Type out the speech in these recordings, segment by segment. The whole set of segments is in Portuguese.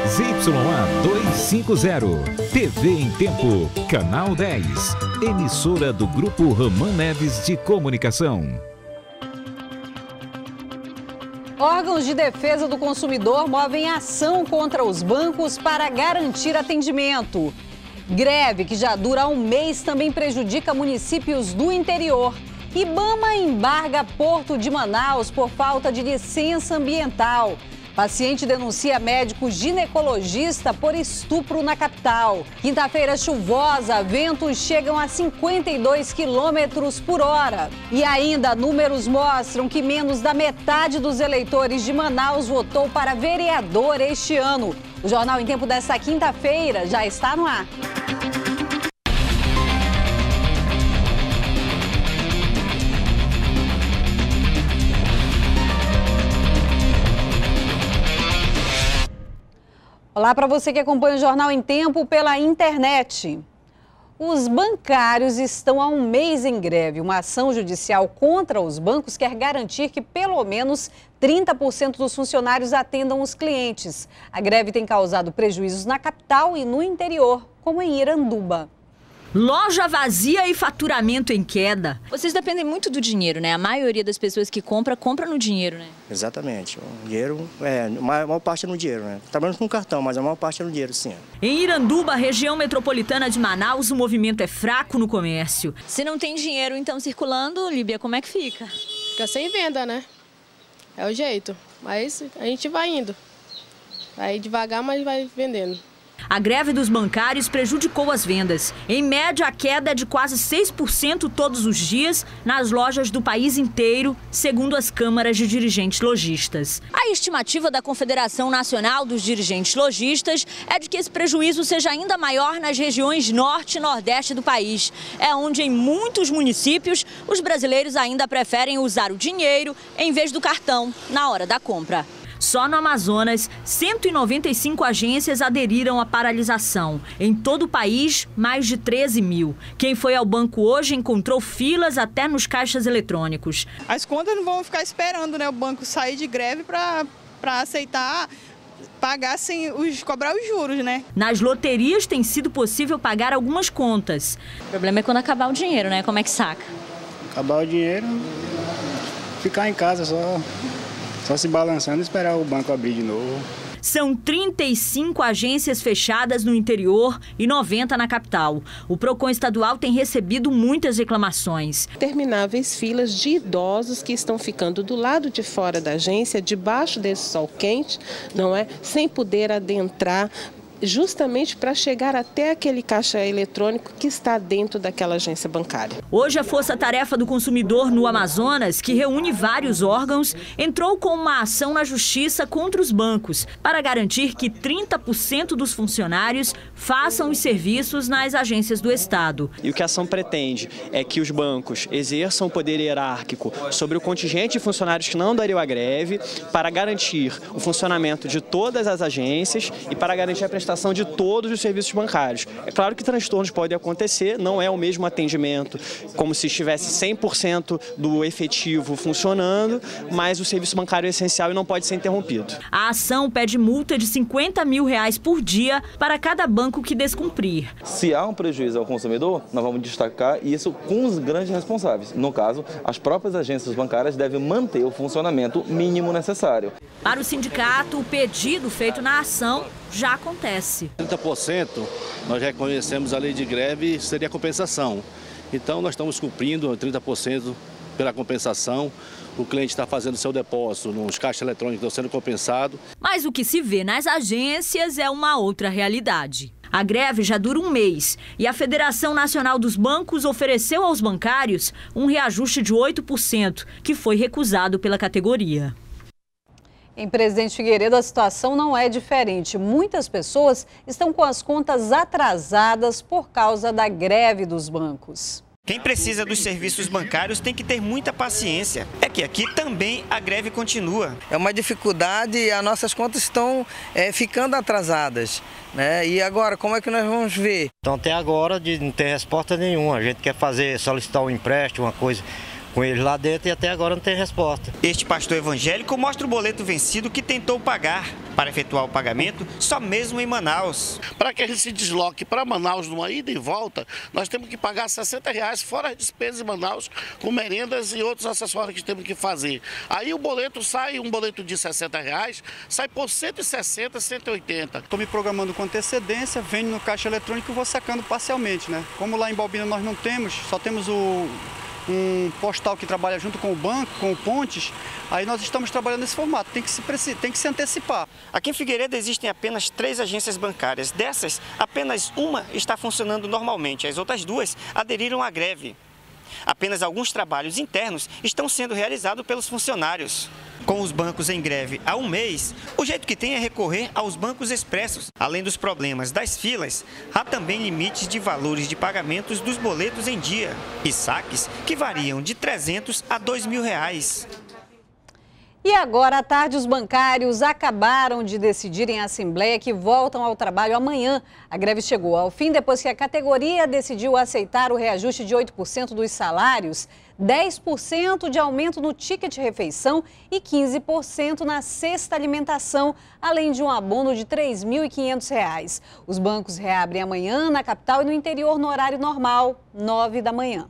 ZYA 250, TV em Tempo, Canal 10, emissora do Grupo Ramã Neves de Comunicação. Órgãos de defesa do consumidor movem ação contra os bancos para garantir atendimento. Greve que já dura há um mês também prejudica municípios do interior. IBAMA embarga Porto de Manaus por falta de licença ambiental. Paciente denuncia médico ginecologista por estupro na capital. Quinta-feira chuvosa, ventos chegam a 52 quilômetros por hora. E ainda, números mostram que menos da metade dos eleitores de Manaus votou para vereador este ano. O Jornal em Tempo desta quinta-feira já está no ar. Olá para você que acompanha o Jornal em Tempo pela internet. Os bancários estão há um mês em greve. Uma ação judicial contra os bancos quer garantir que pelo menos 30% dos funcionários atendam os clientes. A greve tem causado prejuízos na capital e no interior, como em Iranduba. Loja vazia e faturamento em queda. Vocês dependem muito do dinheiro, né? A maioria das pessoas que compra no dinheiro, né? Exatamente. O dinheiro, a maior parte é no dinheiro, né? Trabalhamos com cartão, mas a maior parte é no dinheiro, sim. Em Iranduba, região metropolitana de Manaus, o movimento é fraco no comércio. Se não tem dinheiro, então, circulando, Líbia, como é que fica? Fica sem venda, né? É o jeito. Mas a gente vai indo. Vai devagar, mas vai vendendo. A greve dos bancários prejudicou as vendas. Em média, a queda é de quase 6% todos os dias nas lojas do país inteiro, segundo as câmaras de dirigentes lojistas. A estimativa da Confederação Nacional dos Dirigentes Lojistas é de que esse prejuízo seja ainda maior nas regiões norte e nordeste do país. É onde, em muitos municípios, os brasileiros ainda preferem usar o dinheiro em vez do cartão na hora da compra. Só no Amazonas, 195 agências aderiram à paralisação. Em todo o país, mais de 13 mil. Quem foi ao banco hoje encontrou filas até nos caixas eletrônicos. As contas não vão ficar esperando, né, o banco sair de greve para aceitar pagar sem cobrar os juros, né? Nas loterias tem sido possível pagar algumas contas. O problema é quando acabar o dinheiro, né? Como é que saca? Acabar o dinheiro, ficar em casa só se balançando e esperar o banco abrir de novo. São 35 agências fechadas no interior e 90 na capital. O PROCON estadual tem recebido muitas reclamações. Intermináveis filas de idosos que estão ficando do lado de fora da agência, debaixo desse sol quente, não é? Sem poder adentrar, justamente para chegar até aquele caixa eletrônico que está dentro daquela agência bancária. Hoje a Força Tarefa do Consumidor no Amazonas, que reúne vários órgãos, entrou com uma ação na Justiça contra os bancos para garantir que 30% dos funcionários façam os serviços nas agências do Estado. E o que a ação pretende é que os bancos exerçam o poder hierárquico sobre o contingente de funcionários que não dariam a greve para garantir o funcionamento de todas as agências e para garantir a prestação de todos os serviços bancários. É claro que transtornos podem acontecer, não é o mesmo atendimento como se estivesse 100% do efetivo funcionando, mas o serviço bancário é essencial e não pode ser interrompido. A ação pede multa de R$50 mil por dia para cada banco que descumprir. Se há um prejuízo ao consumidor, nós vamos destacar isso com os grandes responsáveis. No caso, as próprias agências bancárias devem manter o funcionamento mínimo necessário. Para o sindicato, o pedido feito na ação já acontece. 30% nós reconhecemos a lei de greve, seria compensação. Então nós estamos cumprindo 30% pela compensação. O cliente está fazendo seu depósito nos caixas eletrônicos, estão sendo compensado. Mas o que se vê nas agências é uma outra realidade. A greve já dura um mês e a Federação Nacional dos Bancos ofereceu aos bancários um reajuste de 8%, que foi recusado pela categoria. Em Presidente Figueiredo, a situação não é diferente. Muitas pessoas estão com as contas atrasadas por causa da greve dos bancos. Quem precisa dos serviços bancários tem que ter muita paciência. É que aqui também a greve continua. É uma dificuldade e as nossas contas estão ficando atrasadas, né? E agora, como é que nós vamos ver? Então, até agora, não tem resposta nenhuma. A gente quer solicitar um empréstimo, uma coisa com eles lá dentro e até agora não tem resposta. Este pastor evangélico mostra o boleto vencido que tentou pagar. Para efetuar o pagamento, só mesmo em Manaus. Para que ele se desloque para Manaus numa ida e volta, nós temos que pagar R$60 fora as despesas em Manaus, com merendas e outros acessórios que temos que fazer. Aí o boleto sai, um boleto de R$60, sai por 160, 180. Estou me programando com antecedência, venho no caixa eletrônico e vou sacando parcialmente, né? Como lá em Balbina nós não temos, só temos um postal que trabalha junto com o banco, com o Pontes, aí nós estamos trabalhando nesse formato, tem que se antecipar. Aqui em Figueiredo existem apenas 3 agências bancárias. Dessas, apenas uma está funcionando normalmente, as outras 2 aderiram à greve. Apenas alguns trabalhos internos estão sendo realizados pelos funcionários. Com os bancos em greve há um mês, o jeito que tem é recorrer aos bancos expressos. Além dos problemas das filas, há também limites de valores de pagamentos dos boletos em dia e saques que variam de R$300 a R$2.000. E agora à tarde, os bancários acabaram de decidir em assembleia que voltam ao trabalho amanhã. A greve chegou ao fim depois que a categoria decidiu aceitar o reajuste de 8% dos salários, 10% de aumento no ticket refeição e 15% na cesta alimentação, além de um abono de R$ 3.500. Os bancos reabrem amanhã na capital e no interior no horário normal, 9 da manhã.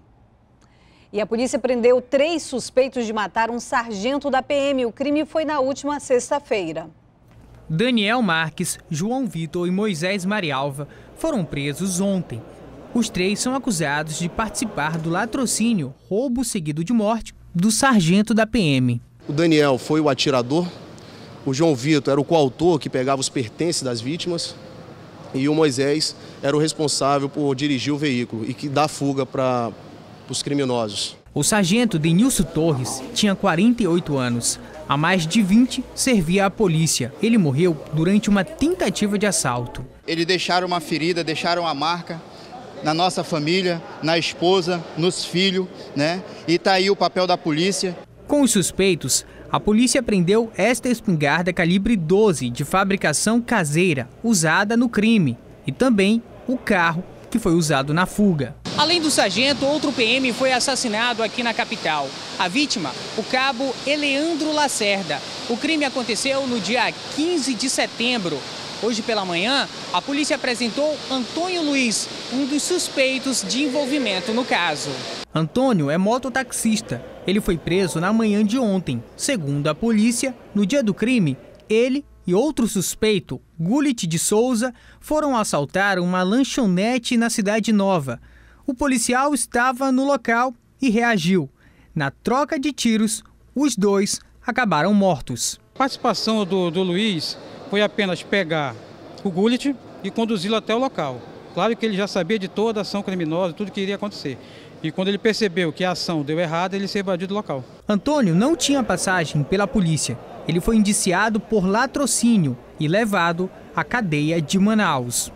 E a polícia prendeu 3 suspeitos de matar um sargento da PM. O crime foi na última sexta-feira. Daniel Marques, João Vitor e Moisés Marialva foram presos ontem. Os 3 são acusados de participar do latrocínio, roubo seguido de morte, do sargento da PM. O Daniel foi o atirador, o João Vitor era o coautor que pegava os pertences das vítimas e o Moisés era o responsável por dirigir o veículo e que dá fuga para os criminosos. O sargento Denilson Torres tinha 48 anos. Há mais de 20 servia à polícia. Ele morreu durante uma tentativa de assalto. Eles deixaram uma ferida, deixaram a marca na nossa família, na esposa, nos filhos, né? E tá aí o papel da polícia. Com os suspeitos, a polícia prendeu esta espingarda calibre 12 de fabricação caseira, usada no crime, e também o carro que foi usado na fuga. Além do sargento, outro PM foi assassinado aqui na capital. A vítima, o cabo Eleandro Lacerda. O crime aconteceu no dia 15 de setembro. Hoje pela manhã, a polícia apresentou Antônio Luiz, um dos suspeitos de envolvimento no caso. Antônio é mototaxista. Ele foi preso na manhã de ontem. Segundo a polícia, no dia do crime, ele e outro suspeito, Gulit de Souza, foram assaltar uma lanchonete na Cidade Nova. O policial estava no local e reagiu. Na troca de tiros, os 2 acabaram mortos. A participação do Luiz foi apenas pegar o Gulit e conduzi-lo até o local. Claro que ele já sabia de toda a ação criminosa, tudo que iria acontecer. E quando ele percebeu que a ação deu errado, ele se evadiu do local. Antônio não tinha passagem pela polícia. Ele foi indiciado por latrocínio e levado à cadeia de Manaus.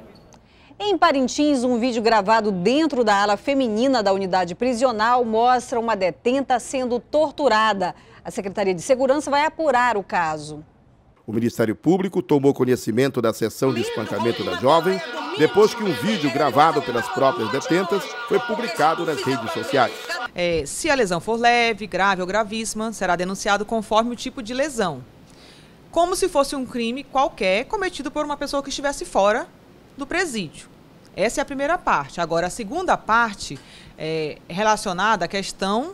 Em Parintins, um vídeo gravado dentro da ala feminina da unidade prisional mostra uma detenta sendo torturada. A Secretaria de Segurança vai apurar o caso. O Ministério Público tomou conhecimento da sessão de espancamento da jovem depois que um vídeo gravado pelas próprias detentas foi publicado nas redes sociais. Se a lesão for leve, grave ou gravíssima, será denunciado conforme o tipo de lesão. Como se fosse um crime qualquer cometido por uma pessoa que estivesse fora do presídio. Essa é a primeira parte. Agora, a segunda parte é relacionada à questão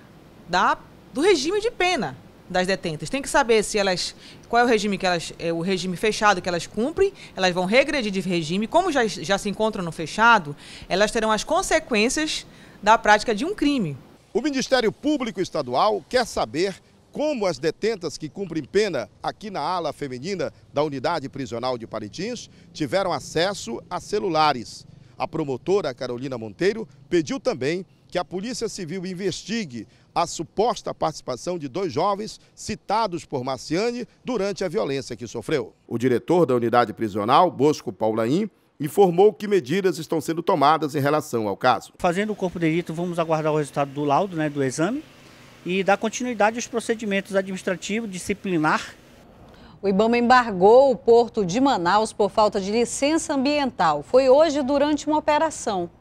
do regime de pena das detentas. Tem que saber se qual é o regime o regime fechado que elas cumprem. Elas vão regredir de regime. Como já se encontram no fechado, elas terão as consequências da prática de um crime. O Ministério Público Estadual quer saber como as detentas que cumprem pena aqui na ala feminina da unidade prisional de Parintins tiveram acesso a celulares. A promotora Carolina Monteiro pediu também que a Polícia Civil investigue a suposta participação de 2 jovens citados por Marciane durante a violência que sofreu. O diretor da unidade prisional, Bosco Paulaim, informou que medidas estão sendo tomadas em relação ao caso. Fazendo o corpo de delito, vamos aguardar o resultado do laudo, do exame, e dar continuidade aos procedimentos administrativos, disciplinar. O IBAMA embargou o porto de Manaus por falta de licença ambiental. Foi hoje durante uma operação.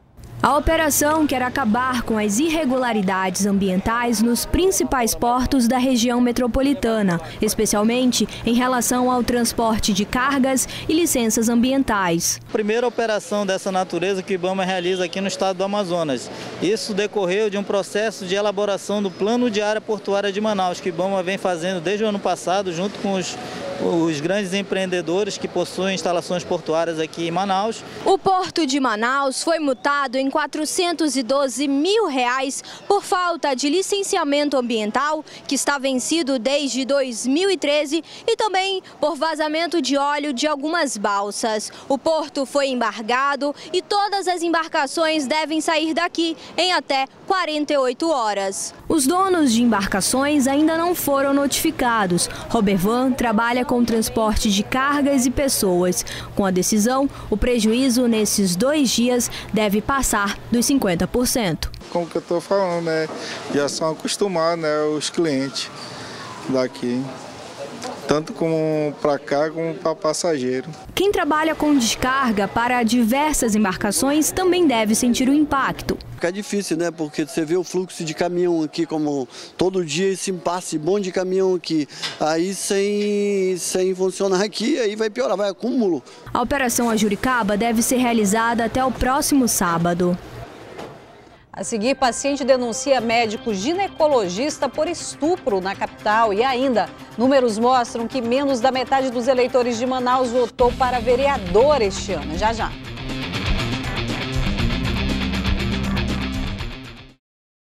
A operação quer acabar com as irregularidades ambientais nos principais portos da região metropolitana, especialmente em relação ao transporte de cargas e licenças ambientais. Primeira operação dessa natureza que o IBAMA realiza aqui no estado do Amazonas. Isso decorreu de um processo de elaboração do Plano de Área Portuária de Manaus, que o IBAMA vem fazendo desde o ano passado, junto com os grandes empreendedores que possuem instalações portuárias aqui em Manaus. O Porto de Manaus foi multado em R$412 mil por falta de licenciamento ambiental, que está vencido desde 2013, e também por vazamento de óleo de algumas balsas. O porto foi embargado e todas as embarcações devem sair daqui em até 48 horas. Os donos de embarcações ainda não foram notificados. Robervan trabalha com transporte de cargas e pessoas. Com a decisão, o prejuízo nesses 2 dias deve passar dos 50%. Como que eu estou falando, né? Já são acostumados, né, os clientes daqui, tanto como para cá como para passageiro. Quem trabalha com descarga para diversas embarcações também deve sentir o impacto. Fica difícil, né? Porque você vê o fluxo de caminhão aqui, como todo dia esse impasse bom de caminhão aqui, aí sem funcionar aqui, aí vai piorar, vai acúmulo. A operação Ajuricaba deve ser realizada até o próximo sábado. A seguir, paciente denuncia médico ginecologista por estupro na capital. E ainda, números mostram que menos da metade dos eleitores de Manaus votou para vereador este ano. Já já.